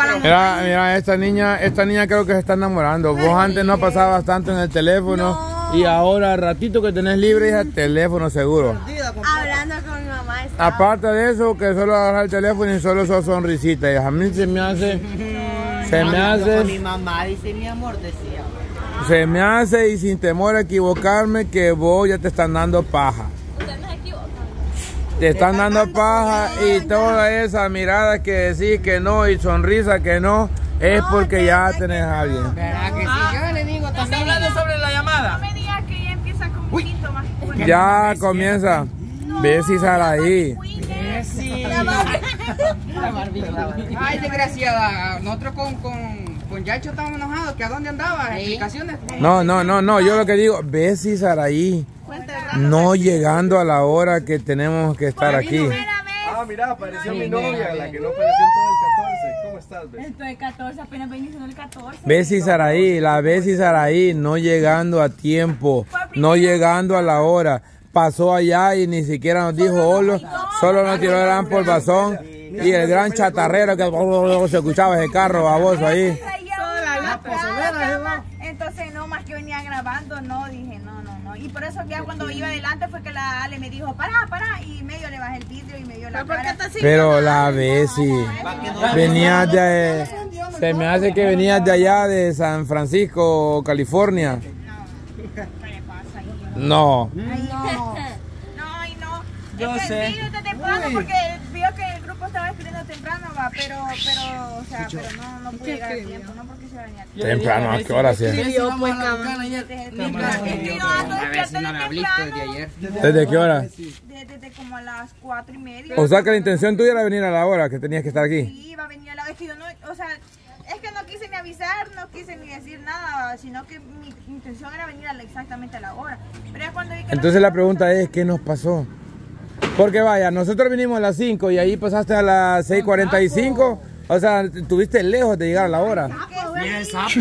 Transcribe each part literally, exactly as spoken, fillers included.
Mira, mira, esta niña, esta niña creo que se está enamorando. Vos antes no pasabas tanto en el teléfono no. Y ahora, ratito que tenés libre, hija, teléfono seguro. Hablando con mi mamá. Estaba. Aparte de eso, que solo agarrar el teléfono y solo sos sonrisita. Y a mí se me hace, no, se no, me no, hace. Mi mamá dice mi amor, decía. Se me hace y sin temor a equivocarme que vos ya te están dando paja. Te están dando paja y toda esa mirada que decís que no y sonrisa que no, es porque ya tenés a alguien. ¿Verdad que sí? Yo le digo también. ¿Estás hablando sobre la llamada? No me digas que ya empieza con síntomas. Ya comienza. Bessie Saraí. Sí. Ay, desgraciada. Nosotros con, con, con Yacho estábamos enojados. ¿Que a dónde andaba? ¿Explicaciones? No, no, no, no. Yo lo que digo, Bessie Saraí. No llegando a la hora que tenemos que estar aquí. Ah, mira, apareció mi novia, la que no apareció en todo el catorce. ¿Cómo estás, Bessie? Estoy el catorce, apenas venís en el catorce. Bessie Saraí, la Bessie Saraí, no llegando a tiempo, no llegando a la hora. Pasó allá y ni siquiera nos dijo hola, solo nos tiró el gran polvazón y el gran chatarrero que se escuchaba ese carro baboso ahí. Entonces no, más que venía grabando, no, dije no, no, no. Y por eso ya cuando iba adelante fue que la Ale me dijo, pará, pará, y medio le bajé el vidrio y me dio la cara. Pero la Bessie, venía de, se me hace que venías de allá de San Francisco, California. No. Ay, no. No, ay, no. Yo es que sé. sí, desde temprano, porque vio que el grupo estaba escribiendo temprano, va, pero, pero, o sea, pero no, no pude llegar a tiempo, no porque se iba a venir. Temprano, ¿a qué hora sí? Escribió, pues, cabrón. ¿Desde qué hora? Desde como a las cuatro y media. O sea que la intención tuya era venir a la hora que tenías que estar aquí. Sí, iba a venir a la vez que yo no, o sea, es que no quise ni avisar, no quise ni decir nada, sino que mi intención era venir a la, exactamente a la hora. Pero ya cuando vi que entonces la pregunta es, ¿qué nos pasó? Porque vaya, nosotros vinimos a las cinco y ahí pasaste a las seis cuarenta y cinco, o sea, estuviste lejos de llegar a la hora. Mira el sapo.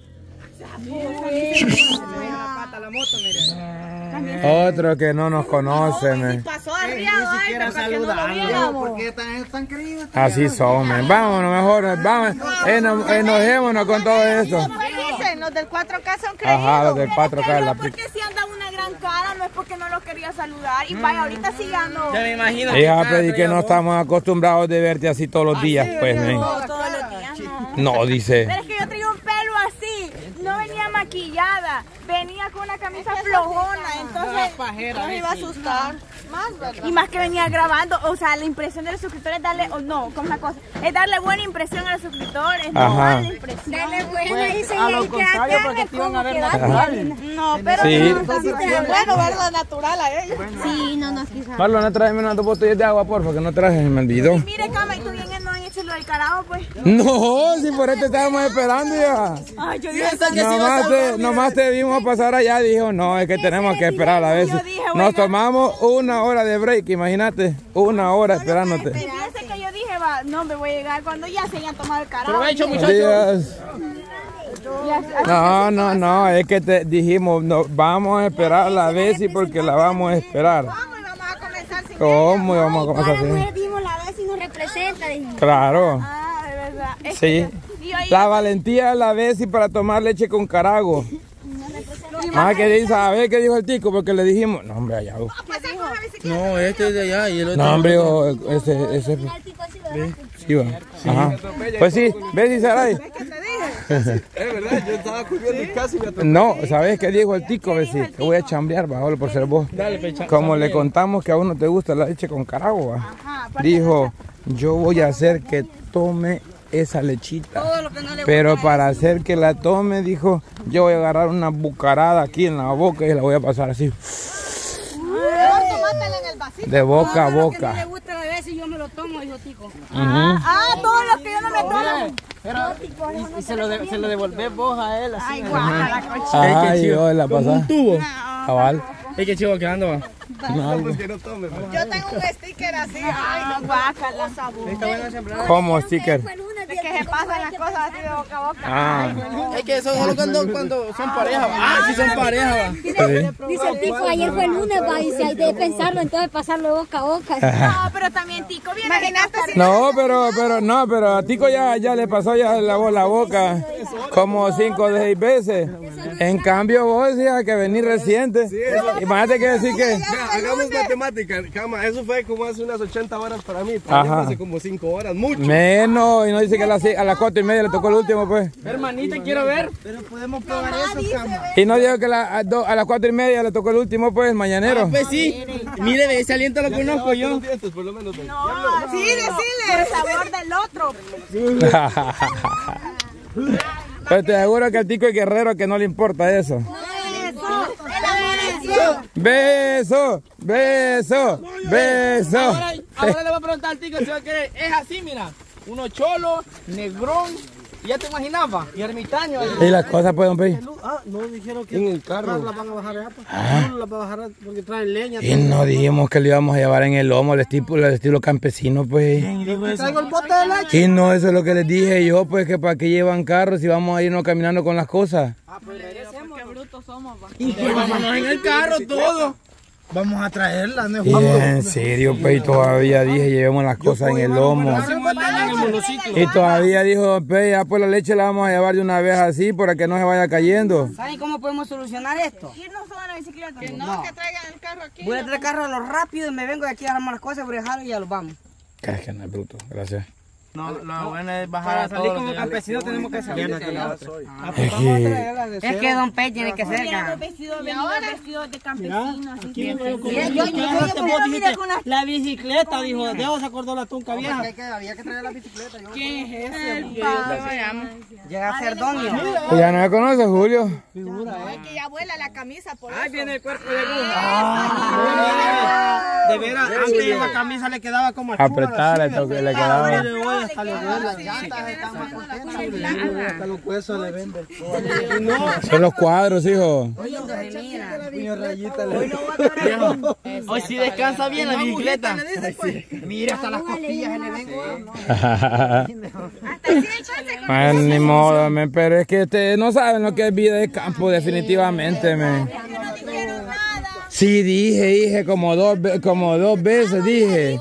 Otro que no nos conoce, me. pasó arriba, Ni siquiera saludaron. ¿Por qué están tan queridos? Así son, me. Vámonos mejor, vamos, eno, enojémonos con todo esto. Dicen, los del cuatro K son creídos. Ajá, los del cuatro K. No, porque si anda una gran cara, no es porque no los quería saludar. Y vaya, ahorita sí ya no. Ya me imagino. Hija, pero y que no estamos acostumbrados de verte así todos los días, pues, men. No, todos los días no. No, dice. Pero es que yo traía un pelo así, no venía maquillada, venía con una camisa flojona, entonces no me iba a asustar. Más, y más que venía grabando, o sea, la impresión de los suscriptores es darle, o no, ¿cómo es la cosa? Es darle buena impresión a los suscriptores, no Ajá. darle impresión. Dale buena Pues, y se a lo y contrario, acá porque te iban a ver como que natural. No, pero Sí. no, sí, bueno verlo natural a ellos. Sí, no, no, quizás. Marlon, tráeme unas dos botellas de agua, porfa, que no traje, me olvidó. Mire, Cama, y tú bien no han hecho lo del carajo, pues. No, si por esto estábamos esperando ya. Ay, yo dije Nomás te, nomás te vimos pasar allá, dijo, no, es que tenemos que esperar a veces. Nos tomamos una hora de break, imagínate, una hora esperándote. Fíjense que yo dije, va, no, me voy a llegar cuando ya se hayan tomado el carajo. Provecho, muchachos. Días. No, no, no, es que te dijimos, no, vamos a esperar a la Bessie porque la vamos a esperar. ¿Cómo? Y vamos a comenzar sin ¿Cómo íbamos a comenzar Ahora así? pues vimos la vez y nos representa. dijimos. Claro, Ah, de verdad. Es sí. que- y ahí- La valentía de la Bessie para tomar leche con carago. Ah, que dice, a ver qué dijo el tico, porque le dijimos, no hombre, allá. ¿Qué dijo? No, este es de allá y el otro. No hombre, o- ese, ese, Al tipo así, ¿verdad? sí va. Ajá. Pues sí, Bessie Saray. Es verdad, yo estaba cubriendo y casi me atropellé. No, ¿sabes qué dijo el tico, Bessie? Te voy a chambear, bajo por ser vos. Dale, pecha. Como le contamos que a uno te gusta la leche con carago, va. Ajá, aparte Dijo, yo voy a hacer que tome esa lechita. Pero para hacer que la tome, dijo, yo voy a agarrar una bucarada aquí en la boca y la voy a pasar así. tomátela en el vasito. De boca a Todo lo que no boca. le gusta la vez y yo me lo tomo, dijo Tico. Ah, todo lo que yo no me tomo. Pero, y, y se, lo de, se lo devolvés vos a él así. Ay, guácala, cochina. Ay, yo la Como pasada. un tubo. Cabal. Es que chivo quedando va. No, Pues que no tome, man. Yo tengo un sticker así. Ay, no, guácala, sabor. como sticker. Fue en una Es día que se pasan las cosas así de boca a boca. Ah. Es que eso solo cuando, cuando son parejas. Ah, sí son parejas. Va. Dice, dice el Tico, ayer fue el lunes, va, y si hay de pensarlo, entonces pasarlo de boca a boca. No, pero también Tico viene. Imagínate si No, pero, pero, no, pero a Tico ya, ya le pasó ya la, la boca como cinco o seis veces. En cambio vos decías que venís reciente. Imagínate que decir que... Mira, hagamos matemática, cama. Eso fue como hace unas ochenta horas para mí. Ajá. Para mí hace como cinco horas, mucho. Menos, y no dice que a las, a las cuatro y media le tocó el último, pues. Hermanita, quiero ver. Pero podemos probar eso, cama. Y no dijo que la, a, do, a las cuatro y media le tocó el último, pues, el mañanero. Ah, pues sí. Mire, ese aliento lo conozco yo. Los dientes, por lo menos. no, sí, decirle el sabor del otro. Pero te aseguro que al Tico es guerrero que no le importa eso. Beso, beso, beso. Ahora, ahora le voy a preguntar al Tico si va a querer. Es así, mira. Uno cholo, negrón. Ya te imaginabas. Y ermitaño. Y las cosas pueden pedir. Ah, no dijeron que En el carro. las van a bajar allá. Ah. No las van a bajar porque traen leña. Y no dijimos que lo íbamos a llevar en el lomo, el estilo, el estilo campesino, pues. Traigo el bote de leche. Y no, eso es lo que les dije yo, pues, que para qué llevan carros si vamos a irnos caminando con las cosas. Ah, pues regresemos, qué brutos somos. Va. Y que vámonos en el carro todo. Vamos a traerla, no es Y en serio, pues, y todavía dije, llevemos las cosas en el lomo. Y todavía dijo, pues, ya pues la leche la vamos a llevar de una vez así para que no se vaya cayendo. ¿Saben cómo podemos solucionar esto? Irnos toda la bicicleta. Que no, No. que traigan el carro aquí. Voy a traer el carro a lo rápido y me vengo de aquí, armamos las cosas, voy a dejarlo y ya los vamos. Es que no es bruto, gracias. No, lo bueno es bajar Para a salir todos como los que ya le- campesinos tenemos que salir de allá. Es que... Es que Don Pez tiene que ser acá. Vestidos vestidos de campesinos. Así que Mira, yo- yo- yo- Vos mira, dijiste, con la- la bicicleta, dijo, Dios se acordó la tunca vieja. Había que traer la bicicleta. ¿quién es ese? El padre. Llega a ser Donio. Pues ya no me conoce, Julio. Es que ya vuela la camisa por Ahí eso. viene el cuerpo de De veras, antes esa camisa le quedaba como Apretar, le, toque- le quedaba. hasta los huesos. Hasta los huesos le venden. Son los cuadros, hijo. Hoy sí descansa bien la bicicleta. Mira, hasta las costillas se le ven. Ay, ni modo, men, pero es que ustedes no saben lo que es vida de campo, definitivamente, men. Sí, dije, dije, como dos, ve- como dos veces dije.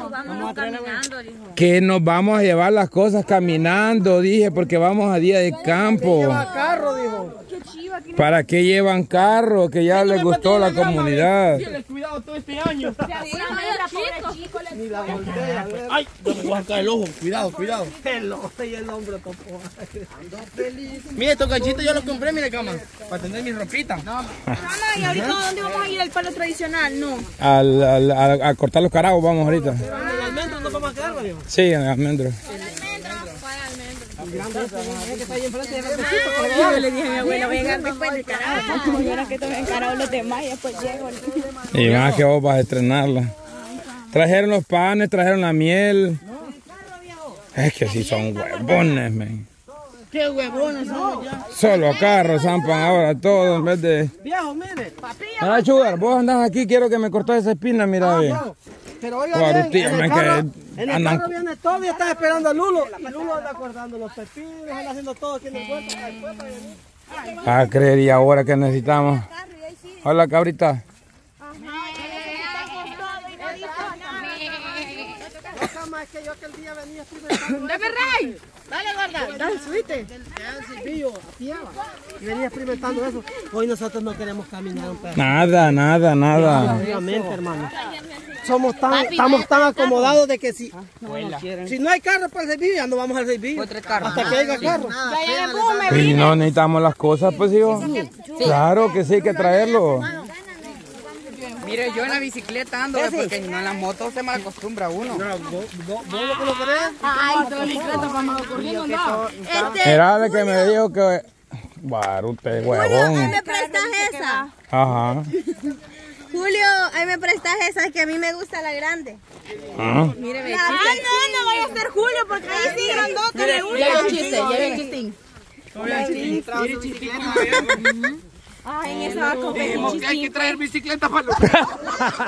Que nos vamos a llevar las cosas caminando, dije, porque vamos a día de campo. Carro, dijo. ¿Para qué llevan carro? Que ya les gustó la comunidad. Cuidado todo este año. Ni la voltea. Ay, no me voy a sacar el ojo. Cuidado, cuidado. El ojo y el hombro topó. Mire, estos ganchitos yo los compré, mire, cama. Para tener mi ropita. Mamá, ¿y ahorita dónde vamos a ir al palo tradicional? No. Al, al- a, a cortar los carajos vamos ahorita. El almendro no vamos a quedar, dijo. Sí, en el almendro. Yo le dije a mi abuela, voy a llegar después del carajo. Y ahora que tomé carajo los demás y después llego. Y más que vos vas a estrenarla. Trajeron los panes, trajeron la miel. Es que sí son huevones, men. Qué huevones somos ya. Solo carros zampan ahora todo en vez de... Viejo, mire. Mira, Sugar, vos andás aquí, quiero que me cortes esa espina, mira, ve. Pero oiga, Guarutía, bien, en el man, carro, que en el andan- carro viene todo y está esperando a Lulo. Y Lulo anda acordando los pepinos, anda haciendo todo aquí en el puerto. Ah, creer, y ahora que necesitamos. Hola, cabrita. Es que yo aquel día venía experimentando. ¡Dame, Rey! Dale, gorda. Dale, subite. Y venía experimentando eso. Hoy nosotros no queremos caminar un pedazo. Nada, nada, nada. Obviamente, hermano. Somos tan, estamos tan acomodados de que si, si no hay carro para el servicio, ya no vamos al servicio. Hasta que haya carro. Y no necesitamos las cosas, pues, hijo. Claro que sí, hay que traerlo. Mire, yo en la bicicleta ando, porque si no en la moto se mal acostumbra uno. ¿Vos lo que lo querés? Ay, de bicicleta vamos corriendo, no. Mira, el que me dijo que... Bueno, usted, huevón. ¿Me prestas esa? Ajá. Julio, ahí me prestas esa, que a mí me gusta la grande. Ah. Ay, no, no vaya a ser Julio, porque ahí sí grandote de uno. Ya el chiste, ya el chistín. Ay, en esa va a comer Dijimos que hay que traer bicicleta para los...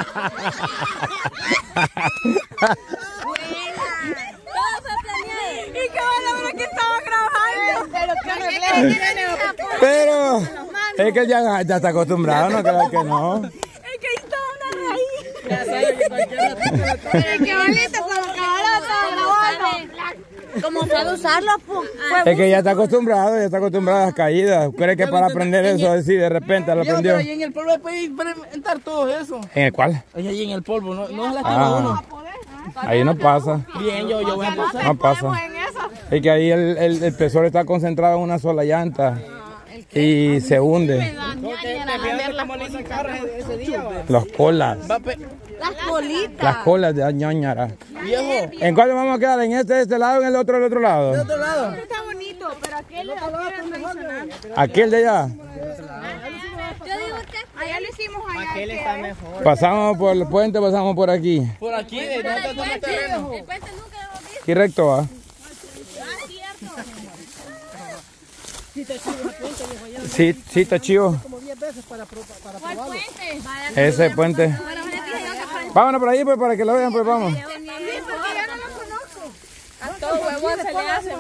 Todo fue planeado. Y Y qué bueno que estaba grabando. Pero es que ya, ya está acostumbrado, no creo que no. Es que ahí estaba una raíz. Es que bonito, como que ahora está grabando. Como sabe usarlo, pues. Es que ya está acostumbrado, ya está acostumbrado a las caídas. ¿Cree que para aprender eso así de repente lo aprendió? Pero ahí en el polvo puede experimentar todo eso. ¿En el cuál? Ahí en el polvo, no, no es la Ah, uno. ahí no pasa. Bien, yo, yo voy a pasar. No pasa. Es que ahí el, el, el peso está concentrado en una sola llanta y se hunde. Las colas. Las colitas. Las colas de ñañara. Viejo. ¿En cuál vamos a quedar? ¿En este de este lado o en el otro del otro lado? ¿De otro lado? Está bonito, pero aquel era tradicional. ¿Aquel de allá? Yo digo que allá lo hicimos allá. Aquel está mejor. Pasamos por el puente, pasamos por aquí. Por aquí, de donde estamos terreno. El puente nunca lo hemos visto. Aquí recto va. Sí, sí, está chivo. ¿Cuál puente? Ese puente. Vámonos por ahí pues para que lo vean, pues vamos. A todo huevón se le hace,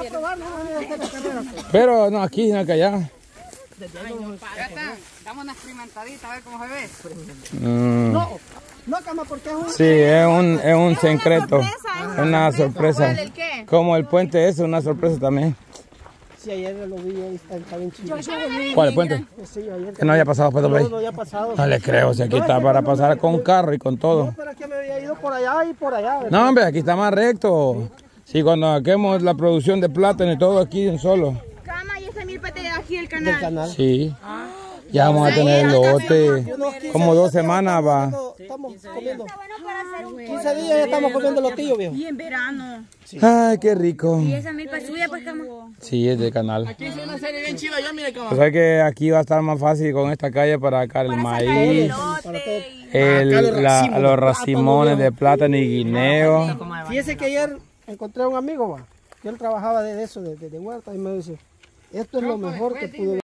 Pero no, aquí, no acá allá. Ya está, damos una experimentadita a ver cómo se ve. Mm. No, no, cama, porque es un... Sí, es un, es un secreto. Es una sorpresa. ¿El qué? Como el puente es una sorpresa también. Sí, ayer lo vi, ahí está, está bien chido. ¿Cuál el puente? Sí, ayer. Que no haya pasado por No, ahí. no había pasado. No le creo, si aquí está para pasar con carro y con todo. No, pero es que me había ido por allá y por allá. ¿verdad? No, hombre, aquí está más recto. Sí, cuando saquemos la producción de plátano y todo aquí en solo. Cama y esa milpa te da aquí el Del canal. canal. Sí. Ya vamos a tener el lote. Como dos semanas va. Estamos comiendo. quince días ya estamos comiendo lotillo, viejo. Y en verano. Ay, qué rico. Y esa milpa es suya, pues, cama. Sí, es de canal. Aquí es una serie bien chiva, ya mire cómo. O sea que aquí va a estar más fácil con esta calle para sacar el maíz, Lote. el, la- los racimones de plátano y guineo. Fíjese que ayer encontré a un amigo, va, que él trabajaba de eso, de, de, de huerta, y me dice, esto es lo mejor que pude ver.